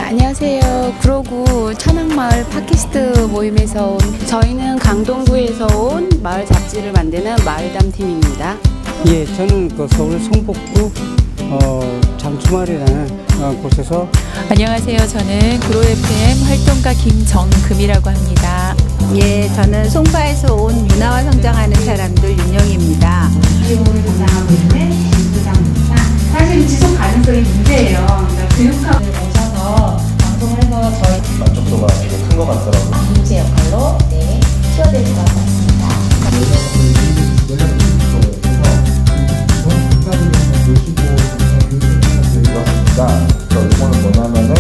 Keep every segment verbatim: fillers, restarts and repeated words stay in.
안녕하세요. 구로구 천왕마을 팟캐스트 모임에서 온 저희는 강동구에서 온 마을 잡지를 만드는 마을담 팀입니다. 예, 저는 그 서울 성북구 어, 장추마을이라는 어, 곳에서 안녕하세요. 저는 구로 에프엠 활동가 김정금이라고 합니다. 예, 저는 송파에서 온 문화와 성장하는 사람들 윤영입니다. 교육을 담당하고 있는 김부장입니다. 사실 지속 가능성이 문제예요. 그러니까 교육하고 오셔서 방송해서 저희 만족도가 되게 큰 것 같더라고요. 인재 역할로 네, 키워드릴 것 같습니다. 그렇습니다. 저 이거는 뭐냐면은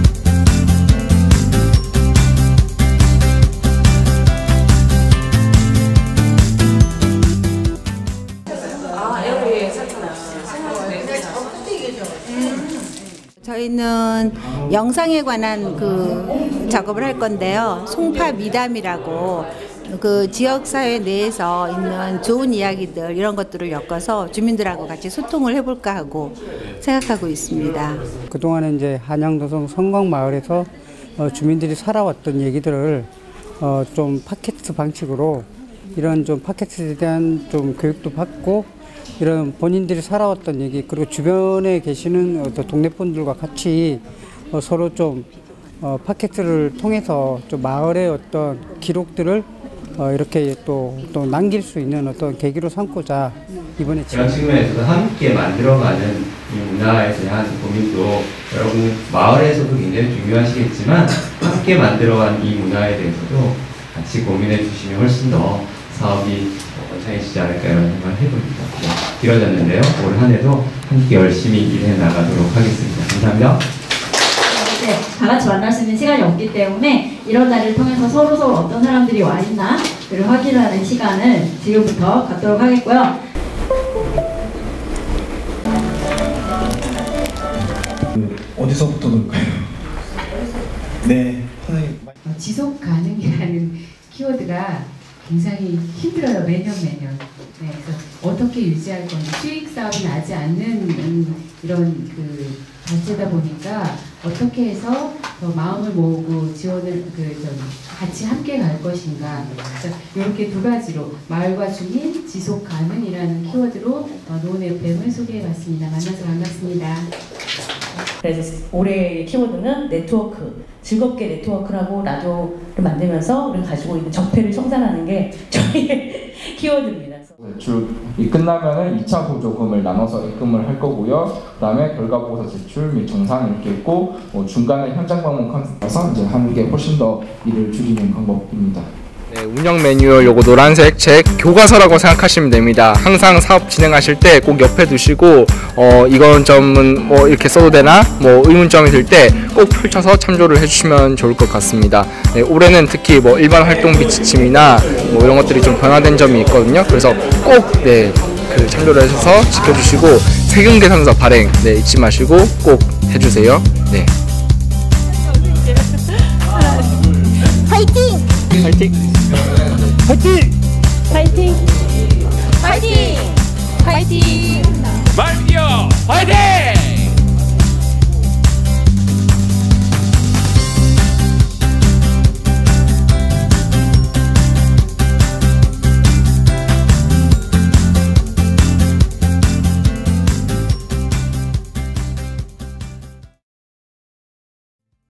저희는 영상에 관한 그 작업을 할 건데요. 송파 미담이라고 그 지역사회 내에서 있는 좋은 이야기들 이런 것들을 엮어서 주민들하고 같이 소통을 해볼까 하고 생각하고 있습니다. 그동안에 이제 한양도성 성곽마을에서 어, 주민들이 살아왔던 얘기들을 어, 좀 팟캐스트 방식으로 이런 좀 팟캐스트에 대한 좀 교육도 받고 이런 본인들이 살아왔던 얘기 그리고 주변에 계시는 어떤 동네 분들과 같이 어, 서로 좀 어, 팟캐스트를 통해서 좀 마을의 어떤 기록들을 어, 이렇게 또, 또 남길 수 있는 어떤 계기로 삼고자 이번에 그런 측면에서도 함께 만들어가는 이 문화에 대한 고민도 여러분 마을에서도 굉장히 중요하시겠지만 함께 만들어가는 이 문화에 대해서도 같이 고민해 주시면 훨씬 더 사업이 원창해지지 않을까 이런 생각을 해봅니다. 네, 길어졌는데요. 올 한 해도 함께 열심히 일해 나가도록 하겠습니다. 감사합니다. 네, 다 같이 만날 수 있는 시간이 없기 때문에 이런 자리를 통해서 서로 서로 어떤 사람들이 와 있나를 확인하는 시간을 지금부터 갖도록 하겠고요. 어디서부터 볼까요? 네, 선생님. 지속 가능이라는 키워드가 굉장히 힘들어요. 매년 매년. 네, 그래서 어떻게 유지할 건지 수익 사업이 나지 않는 이런 그 단체다 보니까 어떻게 해서 더 마음을 모으고 지원을 그 좀 같이 함께 갈 것인가. 그래서 이렇게 두 가지로 마을과 주민 지속 가능이라는 키워드로 노은 에프엠을 소개해봤습니다. 만나서 반갑습니다. 그래서 올해의 키워드는 네트워크, 즐겁게 네트워크를 하고 라디오를 만들면서 우리가 가지고 있는 적폐를 청산하는 게 저희의 키워드입니다. 제출이 끝나면은 이 차 보조금을 나눠서 입금을 할 거고요. 그다음에 결과보고서 제출 및 정산 이렇게 있고 뭐 중간에 현장 방문 컨셉에서 이제 하는 게 훨씬 더 일을 줄이는 방법입니다. 네, 운영 매뉴얼 요거 노란색 책 교과서라고 생각하시면 됩니다. 항상 사업 진행하실 때 꼭 옆에 두시고 어 이건 점은 뭐 이렇게 써도 되나 뭐 의문점이 들 때 꼭 펼쳐서 참조를 해주시면 좋을 것 같습니다. 네, 올해는 특히 뭐 일반 활동비 지침이나 뭐 이런 것들이 좀 변화된 점이 있거든요. 그래서 꼭 네, 그 참조를 하셔서 지켜주시고 세금 계산서 발행 네, 잊지 마시고 꼭 해주세요. 네. 화이팅! 화이팅! 화이팅! 파이팅! 파이팅! 파이팅! 말미디어 화이팅!